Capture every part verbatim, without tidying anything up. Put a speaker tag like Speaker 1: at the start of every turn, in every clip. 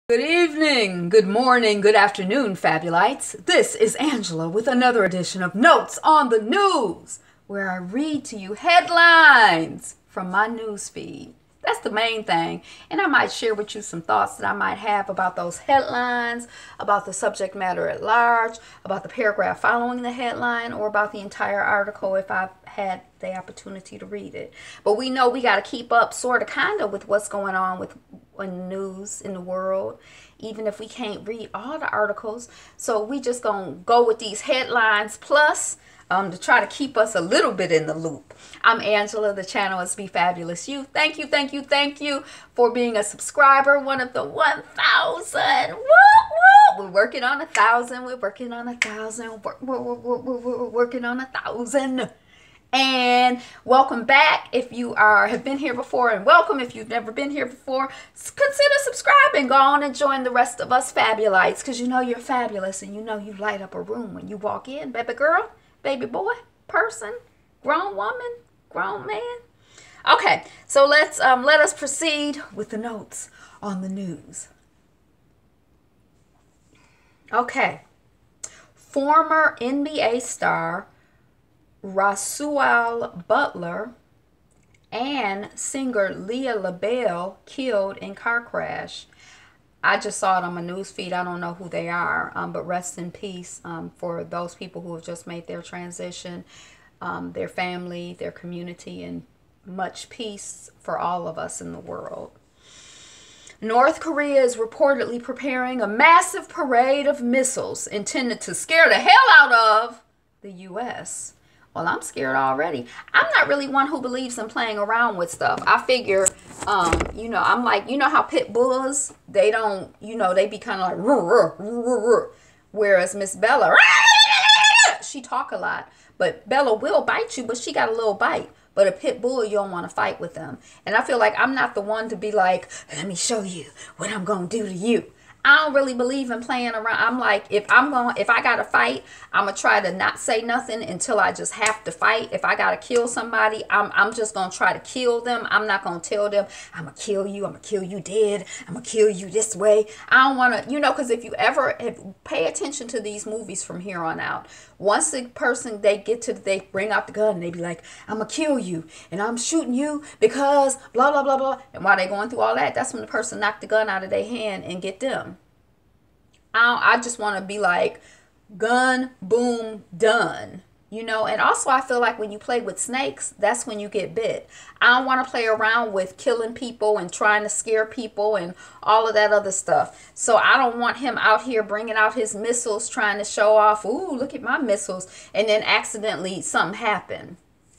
Speaker 1: Good evening, good morning, good afternoon, Fabulites. This is Angela with another edition of Notes on the News, where I read to you headlines from my news feed. That's the main thing. And I might share with you some thoughts that I might have about those headlines, about the subject matter at large, about the paragraph following the headline, or about the entire article if I've had the opportunity to read it. But we know we got to keep up sort of kind of with what's going on with in the news in the world, even if we can't read all the articles. So we just gonna go with these headlines plus um, to try to keep us a little bit in the loop. I'm Angela. The channel is Be Fabulous You. Thank you, thank you, thank you for being a subscriber, one of the one thousand. Woo, woo. We're working on a thousand. We're working on a thousand. We're, we're, we're, we're, we're working on a thousand. And welcome back if you are have been here before, and welcome if you've never been here before. Consider subscribing. Go on and join the rest of us Fabulites, because you know you're fabulous and you know you light up a room when you walk in. Baby girl, baby boy, person, grown woman, grown man. Okay, so let's um, let us proceed with the notes on the news. Okay, former N B A star Rasual Butler and singer Leah LaBelle killed in car crash. I just saw it on my news feed. I don't know who they are, um, but rest in peace um, for those people who have just made their transition, um, their family, their community, and much peace for all of us in the world. North Korea is reportedly preparing a massive parade of missiles intended to scare the hell out of the U S Well, I'm scared already. I'm not really one who believes in playing around with stuff. I figure, um, you know, I'm like, you know how pit bulls, they don't, you know, they be kind of like, rrr, rrr, rrr, rrr. Whereas Miss Bella, she talk a lot. But Bella will bite you, but she got a little bite. But a pit bull, you don't want to fight with them. And I feel like I'm not the one to be like, let me show you what I'm going to do to you. I don't really believe in playing around. I'm like, if I'm going, if I got to fight, I'm going to try to not say nothing until I just have to fight. If I got to kill somebody, I'm, I'm just going to try to kill them. I'm not going to tell them, I'm going to kill you. I'm going to kill you dead. I'm going to kill you this way. I don't want to, you know, because if you ever if, pay attention to these movies from here on out, once the person, they get to, they bring out the gun and they be like, I'm going to kill you and I'm shooting you because blah, blah, blah, blah. And while they going through all that, that's when the person knock the gun out of their hand and get them. I, don't, I just want to be like, gun, boom, done. You know, and also I feel like when you play with snakes, that's when you get bit. I don't want to play around with killing people and trying to scare people and all of that other stuff. So I don't want him out here bringing out his missiles, trying to show off, ooh, look at my missiles, and then accidentally something happen.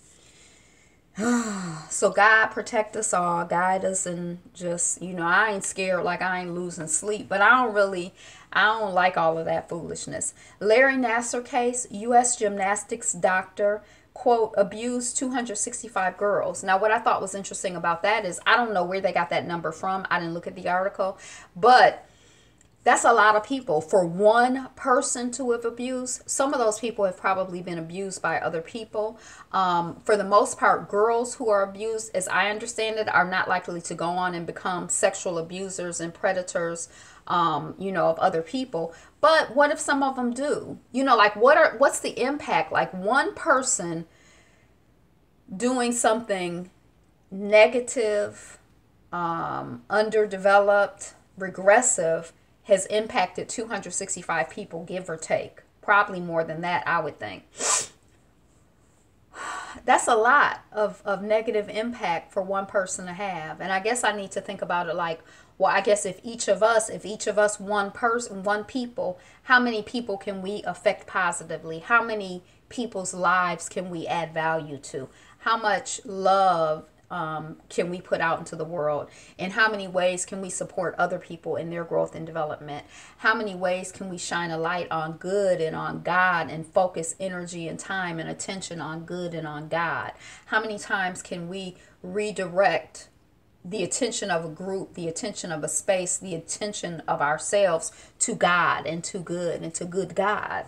Speaker 1: So God protect us all, guide us, and just, you know, I ain't scared like I ain't losing sleep, but I don't really, I don't like all of that foolishness. Larry Nassar case, U S gymnastics doctor, quote, abused two hundred sixty-five girls. Now, what I thought was interesting about that is I don't know where they got that number from. I didn't look at the article, but that's a lot of people for one person to have abused. Some of those people have probably been abused by other people. Um, for the most part, girls who are abused, as I understand it, are not likely to go on and become sexual abusers and predators, um, you know, of other people. But what if some of them do? You know, like what are what's the impact? Like one person doing something negative, um, underdeveloped, regressive, has impacted two hundred sixty-five people, give or take. Probably more than that, I would think. That's a lot of, of negative impact for one person to have. And I guess I need to think about it like, well, I guess if each of us, if each of us one person, one people, how many people can we affect positively? How many people's lives can we add value to? How much love Um, can we put out into the world? In how many ways can we support other people in their growth and development? How many ways can we shine a light on good and on God and focus energy and time and attention on good and on God? How many times can we redirect the attention of a group, the attention of a space, the attention of ourselves to God and to good and to good God?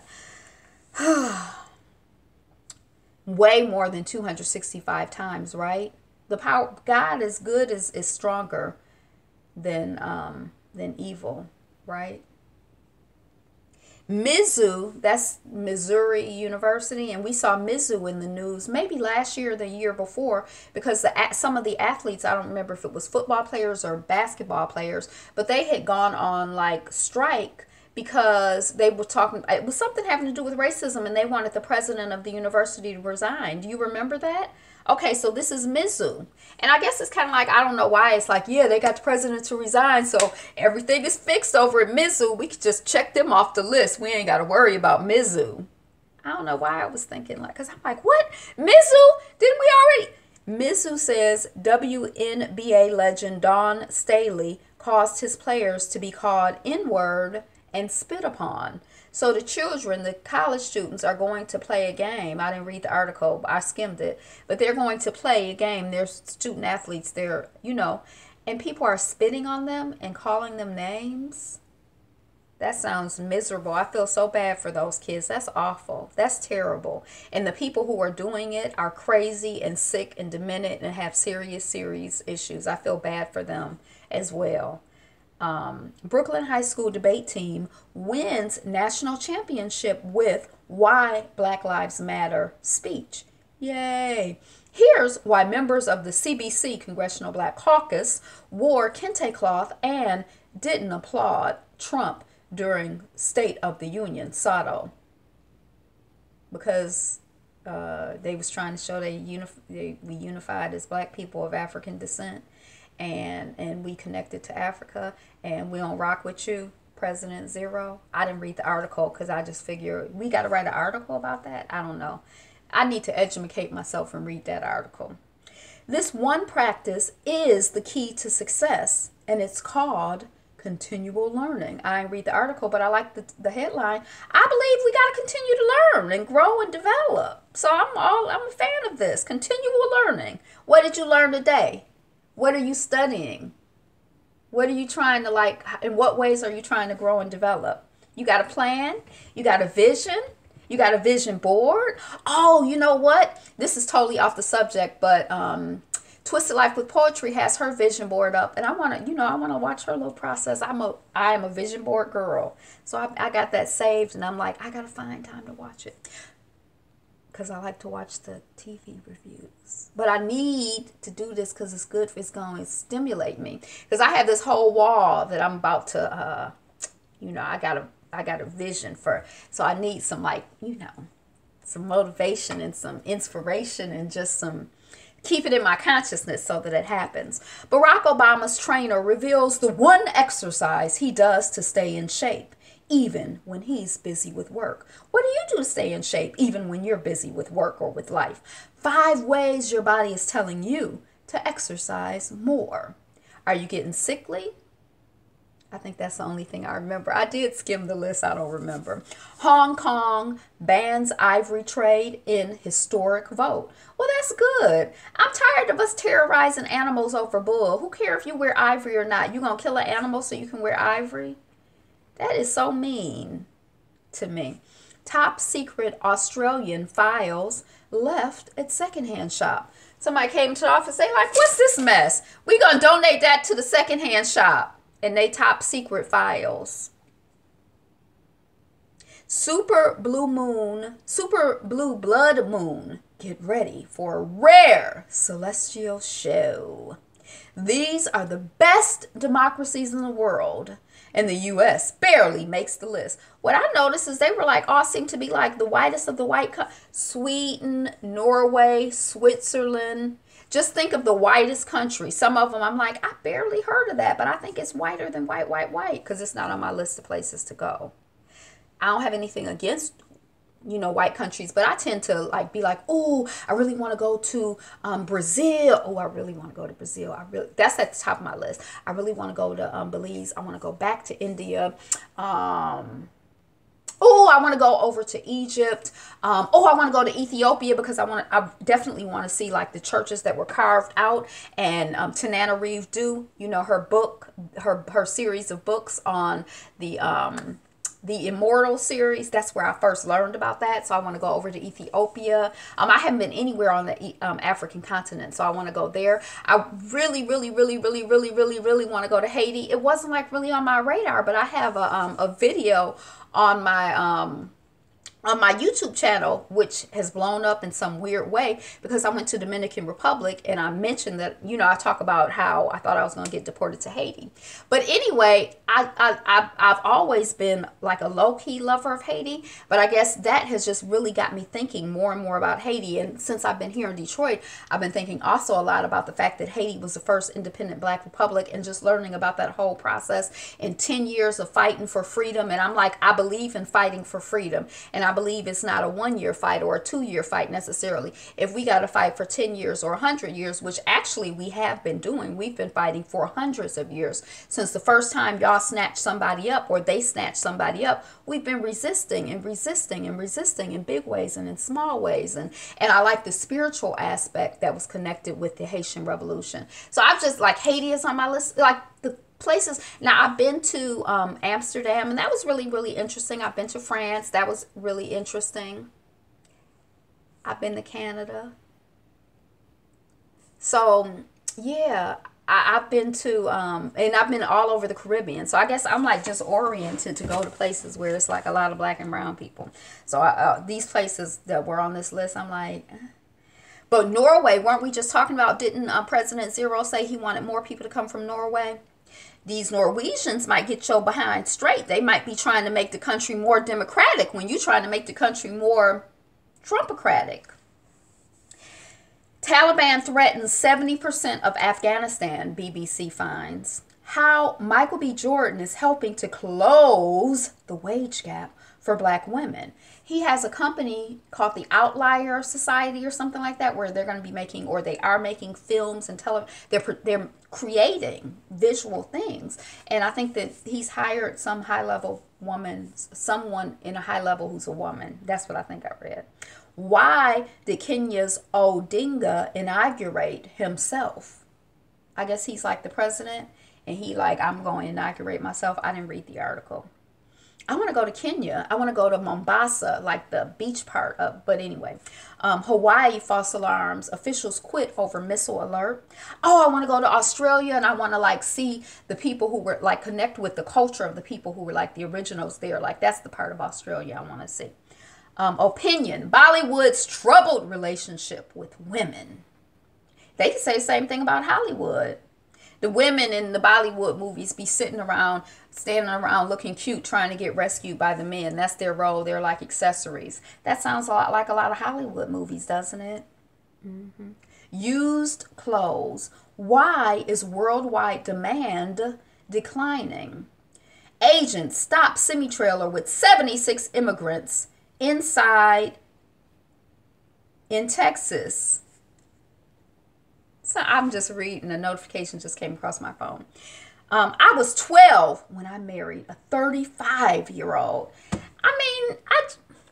Speaker 1: Way more than two hundred sixty-five times, right? The power, God is good, is, is stronger than um, than evil, right? Mizzou, that's Missouri University, and we saw Mizzou in the news maybe last year or the year before because the some of the athletes, I don't remember if it was football players or basketball players, but they had gone on like strike because they were talking, it was something having to do with racism, and they wanted the president of the university to resign. Do you remember that? Okay, so this is Mizzou. And I guess it's kind of like, I don't know why. It's like, yeah, they got the president to resign, so everything is fixed over at Mizzou. We could just check them off the list. We ain't got to worry about Mizzou. I don't know why I was thinking like, because I'm like, what? Mizzou? Didn't we already? Mizzou says W N B A legend Don Staley caused his players to be called N-word and spit upon. So the children, the college students, are going to play a game. I didn't read the article, I skimmed it. But they're going to play a game. They're student athletes. They're, you know, and people are spitting on them and calling them names. That sounds miserable. I feel so bad for those kids. That's awful. That's terrible. And the people who are doing it are crazy and sick and demented and have serious, serious issues. I feel bad for them as well. Um, Brooklyn High School debate team wins national championship with Why Black Lives Matter speech. Yay! Here's why members of the C B C, Congressional Black Caucus, wore kente cloth and didn't applaud Trump during State of the Union, S A T O. Because uh, they was trying to show they, unif- they we unified as black people of African descent. And and we connected to Africa, and we don't rock with you, President Zero. I didn't read the article because I just figure we got to write an article about that. I don't know. I need to educate myself and read that article. This one practice is the key to success, and it's called continual learning. I didn't read the article, but I like the, the headline. I believe we got to continue to learn and grow and develop. So I'm all I'm a fan of this continual learning. What did you learn today? What are you studying? What are you trying to like, in what ways are you trying to grow and develop? You got a plan? You got a vision? You got a vision board? Oh, you know what? This is totally off the subject, but um, Twisted Life with Poetry has her vision board up, and I want to, you know, I want to watch her little process. I'm a, I am a vision board girl. So I, I got that saved, and I'm like, I got to find time to watch it. Because I like to watch the T V reviews. But I need to do this because it's good. It's going to stimulate me. Because I have this whole wall that I'm about to, uh, you know, I got a, I got a vision for. So I need some, like, you know, some motivation and some inspiration and just some, keep it in my consciousness so that it happens. Barack Obama's trainer reveals the one exercise he does to stay in shape, even when he's busy with work. What do you do to stay in shape, even when you're busy with work or with life? Five ways your body is telling you to exercise more. Are you getting sickly? I think that's the only thing I remember. I did skim the list. I don't remember. Hong Kong bans ivory trade in historic vote. Well, that's good. I'm tired of us terrorizing animals over bull. Who cares if you wear ivory or not? You gonna kill an animal so you can wear ivory? That is so mean to me. Top secret Australian files left at secondhand shop. Somebody came to the office, they like, what's this mess? We gonna donate that to the secondhand shop. And they top secret files. Super blue moon, super blue blood moon. Get ready for a rare celestial show. These are the best democracies in the world, and the U S barely makes the list. What I noticed is they were like, all seem to be like the whitest of the white. Co- Sweden, Norway, Switzerland. Just think of the whitest country. Some of them, I'm like, I barely heard of that, but I think it's whiter than white, white, white, because it's not on my list of places to go. I don't have anything against, you know, white countries, but I tend to like be like, oh, I really want to go to um, Brazil. Oh, I really want to go to Brazil. I really, that's at the top of my list. I really want to go to um, Belize. I want to go back to India. Um, oh, I want to go over to Egypt. Um, oh, I want to go to Ethiopia because I want to, I definitely want to see like the churches that were carved out. And um, Tananarive Due, you know, her book, her her series of books on the um, the Immortal series. That's where I first learned about that. So I want to go over to Ethiopia. Um, I haven't been anywhere on the um, African continent, so I want to go there. I really, really, really, really, really, really, really want to go to Haiti. It wasn't like really on my radar, but I have a um, a video on my um on my YouTube channel, which has blown up in some weird way because I went to Dominican Republic and I mentioned that, you know, I talk about how I thought I was going to get deported to Haiti. But anyway, I, I, I, I've always been like a low-key lover of Haiti, but I guess that has just really got me thinking more and more about Haiti. And since I've been here in Detroit, I've been thinking also a lot about the fact that Haiti was the first independent black republic and just learning about that whole process and ten years of fighting for freedom. And I'm like, I believe in fighting for freedom. And I believe it's not a one-year fight or a two-year fight necessarily. If we got to fight for ten years or one hundred years, which actually we have been doing, we've been fighting for hundreds of years. Since the first time y'all snatched somebody up or they snatched somebody up, we've been resisting and resisting and resisting in big ways and in small ways. And, and I like the spiritual aspect that was connected with the Haitian Revolution. So I've just, like, Haiti is on my list, like the places. Now, I've been to um, Amsterdam, and that was really, really interesting. I've been to France. That was really interesting. I've been to Canada. So, yeah, I, I've been to, um, and I've been all over the Caribbean. So I guess I'm like just oriented to go to places where it's like a lot of black and brown people. So I, uh, these places that were on this list, I'm like... eh. But Norway, weren't we just talking about, didn't uh, President Zero say he wanted more people to come from Norway? These Norwegians might get your behind straight. They might be trying to make the country more democratic when you're trying to make the country more Trumpocratic. Taliban threatens seventy percent of Afghanistan, B B C finds. How Michael B. Jordan is helping to close the wage gap for black women. He has a company called the Outlier Society or something like that, where they're going to be making, or they are making films and tele, they're, they're creating visual things. And I think that he's hired some high level woman, someone in a high level who's a woman. That's what I think I read. Why did Kenya's Odinga inaugurate himself? I guess he's like the president and he like, I'm going to inaugurate myself. I didn't read the article. I want to go to Kenya. I want to go to Mombasa, like the beach part of, but anyway. Um, Hawaii false alarms. Officials quit over missile alert. Oh, I want to go to Australia and I want to like see the people who were like connect with the culture of the people who were like the originals there. Like that's the part of Australia I want to see. Um, opinion. Bollywood's troubled relationship with women. They can say the same thing about Hollywood. The women in the Bollywood movies be sitting around, standing around looking cute, trying to get rescued by the men. That's their role. They're like accessories. That sounds a lot like a lot of Hollywood movies, doesn't it? Mm-hmm. Used clothes. Why is worldwide demand declining? Agents stop semi-trailer with seventy-six immigrants inside in Texas. So I'm just reading, a notification just came across my phone. Um, I was twelve when I married a thirty-five-year-old. I mean, I...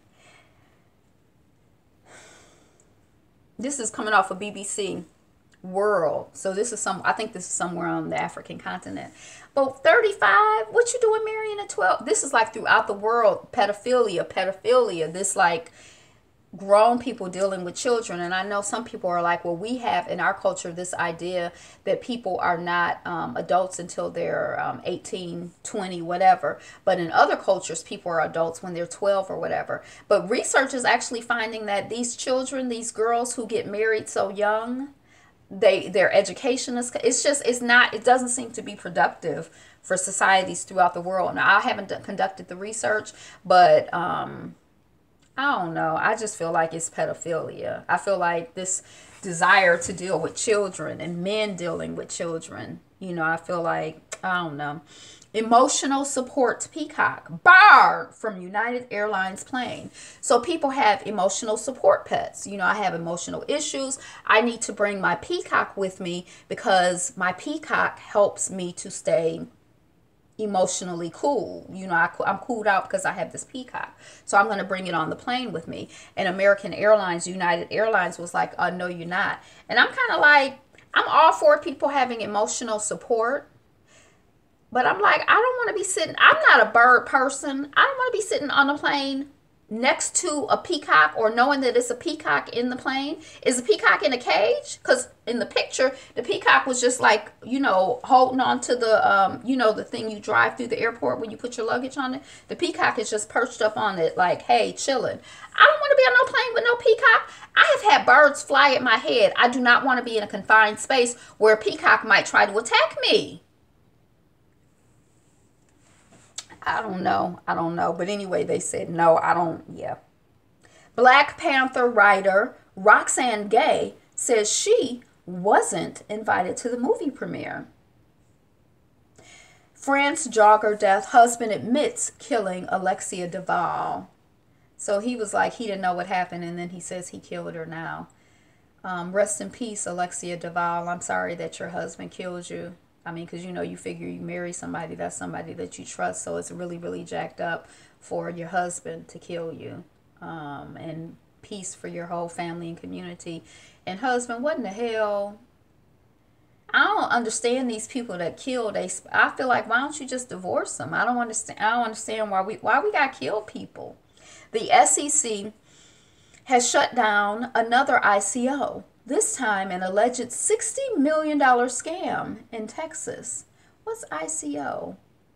Speaker 1: This is coming off of B B C World. So this is some, I think this is somewhere on the African continent. But thirty-five, what you doing marrying a twelve? This is like throughout the world, pedophilia, pedophilia, this like grown people dealing with children. And I know some people are like, well, we have in our culture this idea that people are not um, adults until they're um, eighteen, twenty, whatever. But in other cultures, people are adults when they're twelve or whatever. But research is actually finding that these children, these girls who get married so young, they their education is, it's just, it's not, it doesn't seem to be productive for societies throughout the world. Now, I haven't done, conducted the research, but um I don't know. I just feel like it's pedophilia. I feel like this desire to deal with children and men dealing with children. You know, I feel like, I don't know. Emotional support peacock barred from United Airlines plane. So people have emotional support pets. You know, I have emotional issues. I need to bring my peacock with me because my peacock helps me to stay emotionally cool. You know, I, I'm cooled out because I have this peacock. So I'm going to bring it on the plane with me. And American Airlines, United Airlines was like, uh, no, you're not. And I'm kind of like, I'm all for people having emotional support. But I'm like, I don't want to be sitting, I'm not a bird person. I don't want to be sitting on a plane next to a peacock or knowing that it's a peacock in the plane. Is the peacock in a cage? Because in the picture, the peacock was just like, you know, holding on to the, um, you know, the thing you drive through the airport when you put your luggage on it. The peacock is just perched up on it like, hey, chilling. I don't want to be on no plane with no peacock. I have had birds fly at my head. I do not want to be in a confined space where a peacock might try to attack me. I don't know. I don't know. But anyway, they said, no, I don't. Yeah. Black Panther writer Roxane Gay says she wasn't invited to the movie premiere. France jogger death. Husband admits killing Alexia Duval. So he was like, he didn't know what happened. And then he says he killed her now. Um, rest in peace, Alexia Duval. I'm sorry that your husband killed you. I mean, because, you know, you figure you marry somebody, that's somebody that you trust. So it's really, really jacked up for your husband to kill you. Um, and peace for your whole family and community. And husband, what in the hell? I don't understand these people that kill. They, I feel like, why don't you just divorce them? I don't understand. I don't understand why we, why we got to kill people. The S E C has shut down another I C O. This time, an alleged sixty million dollars scam in Texas. What's I C O?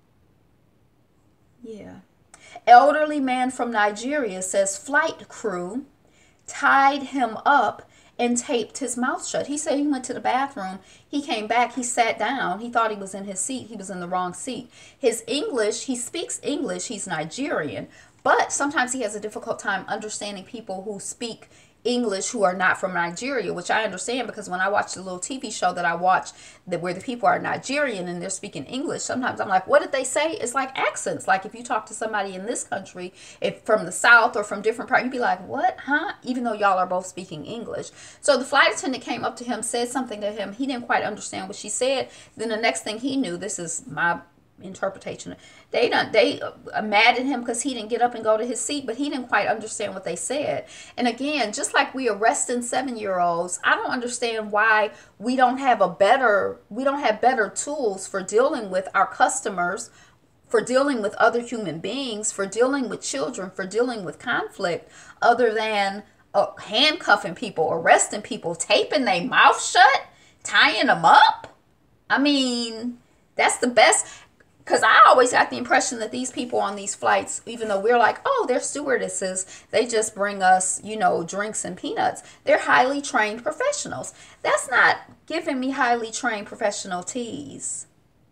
Speaker 1: Yeah. Elderly man from Nigeria says flight crew tied him up and taped his mouth shut. He said he went to the bathroom. He came back. He sat down. He thought he was in his seat. He was in the wrong seat. His English, he speaks English. He's Nigerian. But sometimes he has a difficult time understanding people who speak English who are not from Nigeria, which I understand because when I watch the little T V show that I watch that where the people are Nigerian and they're speaking English, sometimes I'm like, what did they say? It's like accents. Like if you talk to somebody in this country, if from the South or from different parts, you'd be like, what, huh? Even though y'all are both speaking English. So the flight attendant came up to him, said something to him. He didn't quite understand what she said. Then the next thing he knew, this is my interpretation, they done they uh, mad at him because he didn't get up and go to his seat, but he didn't quite understand what they said. And again, just like we arresting seven-year-olds, I don't understand why we don't have a better we don't have better tools for dealing with our customers, for dealing with other human beings, for dealing with children, for dealing with conflict, other than uh, handcuffing people, arresting people, taping their mouth shut, tying them up. I mean, that's the best. Because I always got the impression that these people on these flights, even though we're like, oh, they're stewardesses, they just bring us, you know, drinks and peanuts. They're highly trained professionals. That's not giving me highly trained professional teas.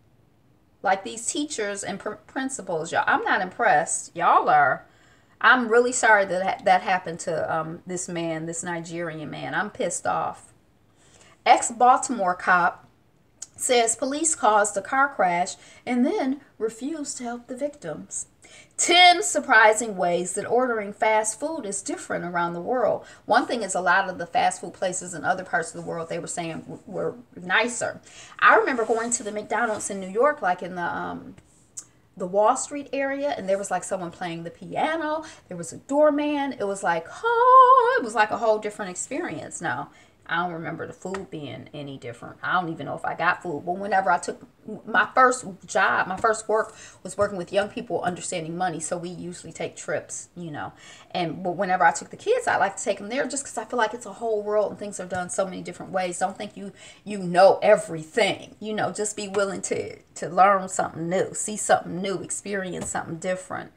Speaker 1: Like these teachers and pr principals, y'all. I'm not impressed. Y'all are. I'm really sorry that that happened to um, this man, this Nigerian man. I'm pissed off. Ex-Baltimore cop says police caused a car crash and then refused to help the victims. ten surprising ways that ordering fast food is different around the world. One thing is a lot of the fast food places in other parts of the world, they were saying were nicer. I remember going to the McDonald's in New York, like in the um, the Wall Street area, and there was like someone playing the piano. There was a doorman. It was like, oh, it was like a whole different experience now. I don't remember the food being any different. I don't even know if I got food. But whenever I took my first job, my first work was working with young people understanding money. So we usually take trips, you know. And but whenever I took the kids, I like to take them there just because I feel like it's a whole world and things are done so many different ways. Don't think you you know everything. You know, just be willing to, to learn something new, see something new, experience something different.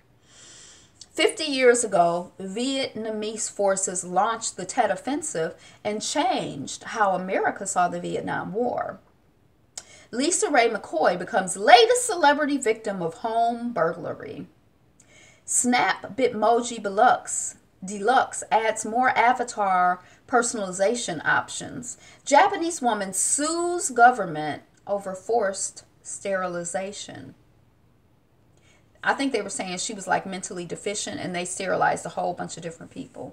Speaker 1: fifty years ago, Vietnamese forces launched the Tet Offensive and changed how America saw the Vietnam War. Lisa Ray McCoy becomes latest celebrity victim of home burglary. Snap Bitmoji Deluxe, Deluxe adds more avatar personalization options. Japanese woman sues government over forced sterilization. I think they were saying she was like mentally deficient and they sterilized a whole bunch of different people.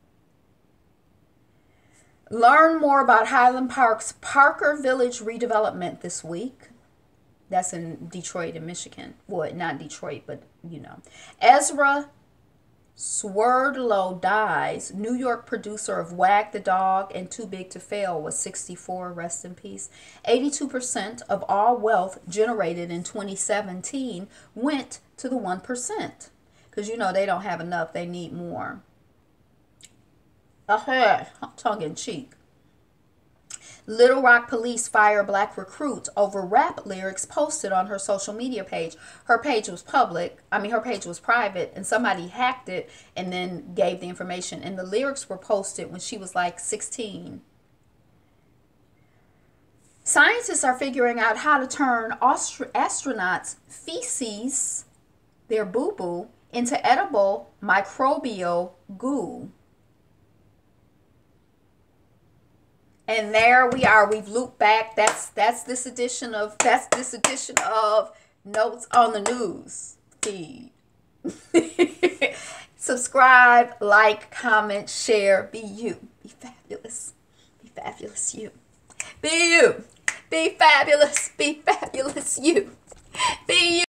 Speaker 1: Learn more about Highland Park's Parker Village redevelopment this week. That's in Detroit and Michigan. Well, not Detroit, but you know. Ezra Swerdlow dies. New York producer of Wag the Dog and Too Big to Fail was sixty-four. Rest in peace. eighty-two percent of all wealth generated in twenty seventeen went to the one percent. Because, you know, they don't have enough. They need more. Ahead. Tongue in cheek. Little Rock police fire black recruit over rap lyrics posted on her social media page. Her page was public. I mean, her page was private, and somebody hacked it and then gave the information. And the lyrics were posted when she was like sixteen. Scientists are figuring out how to turn astro- astronauts' feces, their boo-boo, into edible microbial goo. And there we are. We've looped back. That's that's this edition of that's this edition of Notes on the News feed. Subscribe, like, comment, share. Be you. Be fabulous. Be fabulous you. Be you. Be fabulous. Be fabulous you. Be you.